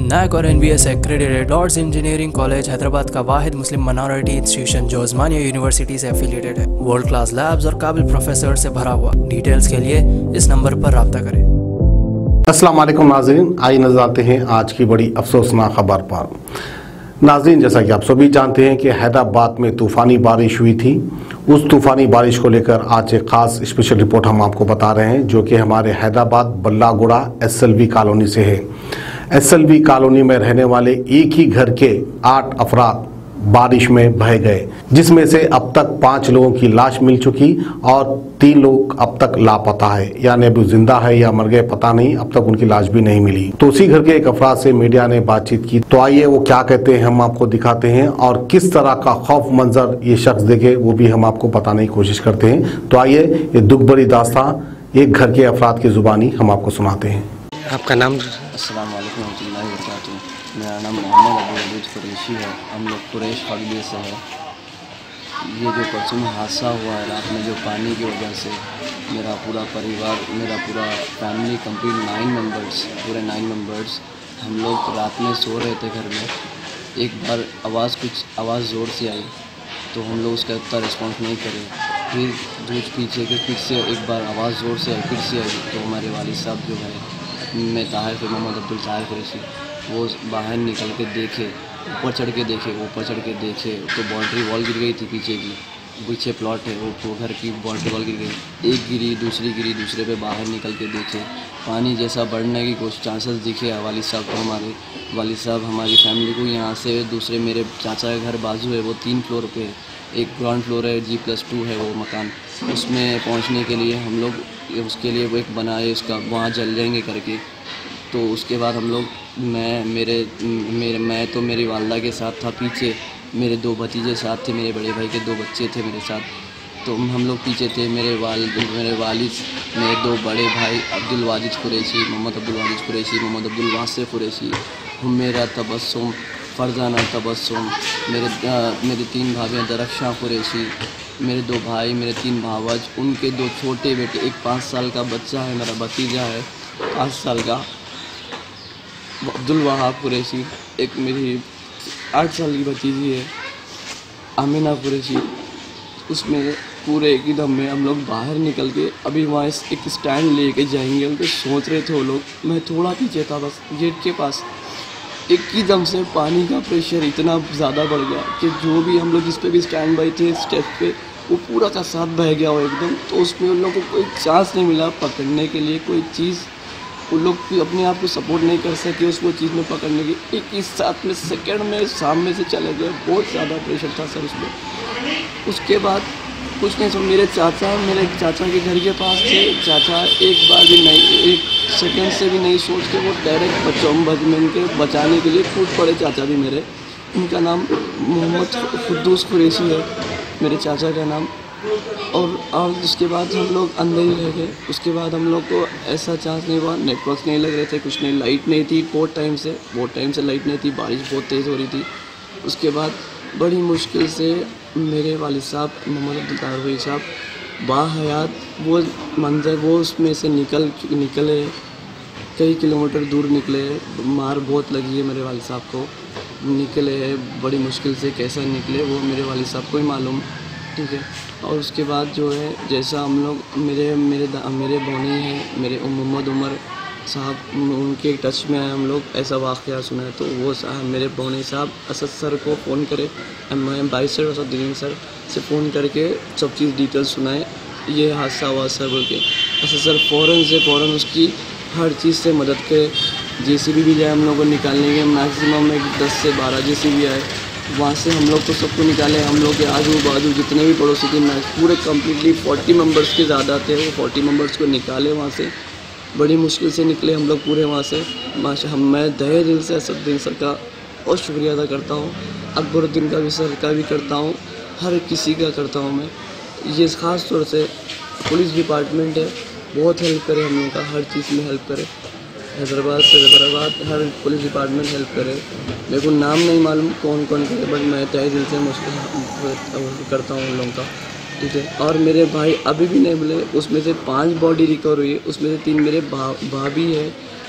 NAAC और NBS accredited Lords engineering college Hyderabad का वाहिद मुस्लिम माइनॉरिटी इंस्टीट्यूशन जो उस्मानिया यूनिवर्सिटी से एफिलिएटेड है। वर्ल्ड क्लास लैब्स और काबिल प्रोफेसर से भरा हुआ। डिटेल्स के लिए इस नंबर पर राब्ता करें। अस्सलाम वालेकुम नाज़रीन, आइए नजर आते हैं आज की बड़ी अफसोसनाक खबर पर। नाज़रीन, जैसा कि आप सभी जानते हैं कि हैदराबाद में तूफ़ानी बारिश हुई थी। उस तूफ़ानी बारिश को लेकर आज एक ख़ास स्पेशल रिपोर्ट हम आपको बता रहे हैं, जो कि हमारे हैदराबाद बल्लागुड़ा SLV कॉलोनी से है। SLV कॉलोनी में रहने वाले एक ही घर के 8 अफराद बारिश में बह गए, जिसमें से अब तक 5 लोगों की लाश मिल चुकी और 3 लोग अब तक लापता है, यानी अभी जिंदा है या मर गए पता नहीं, अब तक उनकी लाश भी नहीं मिली। तो उसी घर के एक अफराद से मीडिया ने बातचीत की, तो आइए वो क्या कहते हैं हम आपको दिखाते हैं और किस तरह का खौफ मंजर ये शख्स देखे वो भी हम आपको बताने की कोशिश करते हैं। तो आइए ये दुख भरी दास्तां एक घर के अफराद की जुबानी हम आपको सुनाते हैं। आपका नाम? अस्सलाम वालेकुम रहमतुल्लाहि व बरकातुहू। मेरा नाम मोहम्मद अब्दुल अजीज कुरैशी है। हम लोग कुरैश कबीले से है। ये जो परसों में हादसा हुआ है रात में, जो पानी की वजह से मेरा पूरा परिवार, मेरा पूरा फैमिली कंप्लीट 9 मेंबर्स, पूरे 9 मेंबर्स हम लोग रात में सो रहे थे घर में। एक बार कुछ आवाज़ ज़ोर से आई तो हम लोग उसका इतना रिस्पॉन्स नहीं करे। फिर दूध पीछे के फिर से एक बार आवाज़ ज़ोर से आई, फिर से आई तो हमारे वालिद साहब जो है, मैं ताहिर मोहम्मद अब्दुल ताहिर कुरैशी, वो बाहर निकल के देखे, ऊपर चढ़ के देखे तो बाउंड्री वॉल गिर गई थी पीछे प्लॉट है, वो घर की बाउंड्री वॉल गिर गई। एक गिरी, दूसरे पे बाहर निकल के देखे, पानी जैसा बढ़ने की कुछ चांसेस दिखे। वालिद साहब को, हमारे वालिद साहब हमारी फैमिली को यहाँ से दूसरे मेरे चाचा का घर बाजू है, वो 3 फ्लोर पे है, एक ग्राउंड फ्लोर है, G+2 है वो मकान। उसमें पहुँचने के लिए हम लोग उसके लिए वो एक बनाए, उसका वहाँ जल जाएंगे करके। तो उसके बाद हम लोग मैं तो मेरी वालदा के साथ था पीछे, मेरे 2 भतीजे साथ थे, मेरे बड़े भाई के 2 बच्चे थे मेरे साथ। तो हम लोग पीछे थे, मेरे वालिद, मेरे 2 बड़े भाई अब्दुल वाजिद कुरैशी, मोहम्मद अब्दुल वाजिद कुरैशी, मोहम्मद अब्दुल वासिफ कुरैशी, मेरा तबस्सुम, फरजाना तबस्सुम, मेरे 3 भाभियाँ दरख्शां कुरैशी, मेरे 2 भाई, मेरे 3 भावज, उनके 2 छोटे बेटे, एक 5 साल का बच्चा है, मेरा भतीजा है 5 साल का अब्दुल वहाब कुरैशी, एक मेरी 8 साल की भतीजी है आमिना कुरैशी। उसमें पूरे एकदम में हम लोग बाहर निकल के अभी वहाँ एक स्टैंड लेके जाएंगे, उनको सोच रहे थे वो लोग। मैं थोड़ा पीछे था बस गेट के पास, एक ही दम से पानी का प्रेशर इतना ज़्यादा बढ़ गया कि जो भी हम लोग जिस पे भी स्टैंड बाई थे स्टेप पे, वो पूरा का साथ बह गया वो एकदम। तो उसमें उन लोगों को कोई चांस नहीं मिला पकड़ने के लिए, कोई चीज़ उन लोग अपने आप को सपोर्ट नहीं कर सके उसको चीज़ में पकड़ने की। एक ही साथ में सेकंड में सामने से चले गए, बहुत ज़्यादा प्रेशर था सर उसमें। उसके बाद कुछ नहीं, सब मेरे चाचा के घर के पास थे। चाचा एक बार भी नहीं, एक सेकंड से भी नहीं सोच के वो डायरेक्ट बचाने के लिए कूद पड़े चाचा भी मेरे। उनका नाम मोहम्मद खुद्दूस कुरैशी है मेरे चाचा का नाम। और उसके बाद हम लोग अंदर ही रह गए। उसके बाद हम लोग को ऐसा चांस नहीं हुआ, नेटवर्क नहीं लग रहे थे, कुछ नहीं, लाइट नहीं थी बहुत टाइम से लाइट नहीं थी, बारिश बहुत तेज़ हो रही थी। उसके बाद बड़ी मुश्किल से मेरे वालिद साहब मोहम्मद अब्दुल ताहिर साहब बाहयात वो मंजर, वो उसमें से निकले, कई किलोमीटर दूर निकले, मार बहुत लगी है मेरे वालिद साहब को, निकले हैं बड़ी मुश्किल से। कैसा निकले वो मेरे वालिद साहब को ही मालूम, ठीक है। और उसके बाद जो है, जैसा हम लोग मेरे बौनी हैं, मेरे मोहम्मद उमर साहब, उनके टच में है हम लोग, ऐसा वाक़या सुना है। तो वो साहब मेरे बौनी साहब असद सर को फ़ोन करे, भाई सर असदुद्दीन सर से फ़ोन करके सब चीज़ डिटेल्स सुनाए, ये हादसा हुआ सर बोल के। असद सर फ़ौरन उसकी हर चीज़ से मदद करे। JCB भी जाए हम लोग को निकालने के, मैक्सिमम 10 से 12 JCB आए, वहाँ से हम लोग को सबको निकाले। हम लोग के आजू बाजू जितने भी पड़ोसी थे, पूरे कम्प्लीटली 40 मेंबर्स के ज़्यादा थे, वो 40 मेंबर्स को निकाले वहाँ से। बड़ी मुश्किल से निकले हम लोग पूरे वहाँ से। मैं तहे दिल से असदुद्दीन सर का बहुत शुक्रिया अदा करता हूँ, अकबरुद्दीन का भी सर का भी करता हूँ, हर किसी का करता हूँ मैं। ये ख़ास तौर से पुलिस डिपार्टमेंट है, बहुत हेल्प करे हम लोग का, हर चीज़ में हेल्प करे। हैदराबाद हर पुलिस डिपार्टमेंट हेल्प करे। मेरे को नाम नहीं मालूम कौन करे, बट मैं तहे दिल से मुश्किल करता हूँ उन लोगों का, ठीक है। और मेरे भाई अभी भी नहीं मिले, उसमें से 5 बॉडी रिकवर हुई है, उसमें से 3 मेरे भाभी है,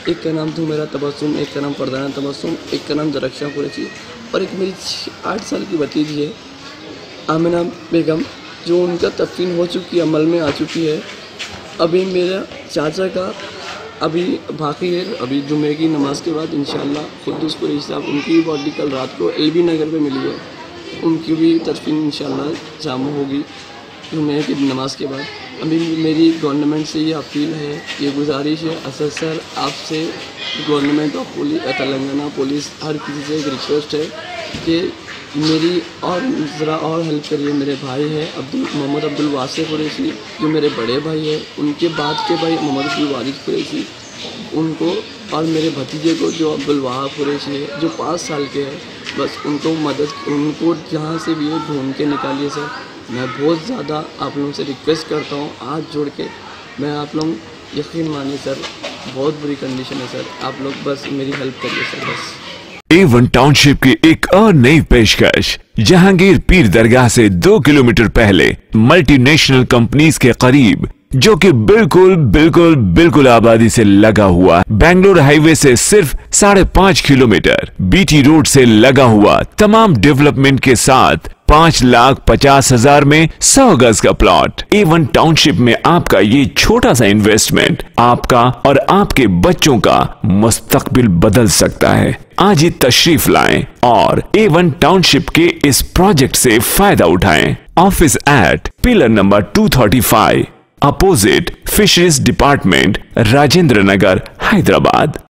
एक का नाम था मेरा तबस्सुम, एक का नाम फरजाना तबस्सुम, एक का नाम दरख्शां कुरैशी और एक मेरी 8 साल की भतीजी है आमिना बेगम, जो उनका तदफीन हो चुकी है, अमल में आ चुकी है। अभी मेरा चाचा का अभी बाकी है, अभी जुमे की नमाज़ के बाद इंशाअल्लाह खुद्दूस कुरैशी साहब, उनकी बॉडी कल रात को एलबी नगर पे मिली है, उनकी भी तदफीन इंशाअल्लाह शाम होगी जुमे की नमाज के बाद। अभी मेरी गवर्नमेंट से ये अपील है, ये गुजारिश है असद सर आपसे, गवर्नमेंट ऑफ तेलंगाना पुलिस, हर किसी से एक रिक्वेस्ट है कि मेरी और ज़रा और हेल्प करिए। मेरे भाई है मोहम्मद अब्दुल वासिफ कुरैशी, जो मेरे बड़े भाई है, उनके बाद के भाई मोहम्मद अब्दुल वाजिद कुरैशी, उनको और मेरे भतीजे को जो अब्दुल वहाब कुरैशी है, जो 5 साल के हैं, बस उनको मदद, उनको जहाँ से भी ढूंढ के निकालिए सर। मैं बहुत ज़्यादा आप लोगों से रिक्वेस्ट करता हूँ, हाथ जोड़ के, मैं आप लोग यकीन मानिए सर, बहुत बुरी कंडीशन है सर, आप लोग बस मेरी हेल्प करिए सर बस। A1 टाउनशिप की एक और नई पेशकश, जहांगीर पीर दरगाह से 2 किलोमीटर पहले मल्टीनेशनल कंपनीज के करीब, जो कि बिल्कुल आबादी से लगा हुआ, बेंगलुरु हाईवे से सिर्फ 5.5 किलोमीटर, बीटी रोड से लगा हुआ, तमाम डेवलपमेंट के साथ 5,50,000 में 100 गज का प्लॉट। A1 टाउनशिप में आपका ये छोटा सा इन्वेस्टमेंट आपका और आपके बच्चों का मुस्तकबिल बदल सकता है। आज ही तशरीफ लाएं और A1 टाउनशिप के इस प्रोजेक्ट से फायदा उठाएं। Office at pillar number 235, opposite fisheries department, Rajendra Nagar, Hyderabad.